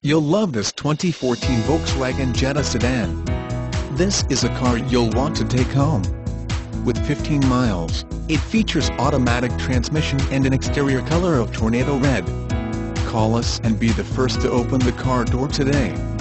You'll love this 2014 Volkswagen Jetta sedan. This is a car you'll want to take home. With 15 miles, it features automatic transmission and an exterior color of tornado red. Call us and be the first to open the car door today.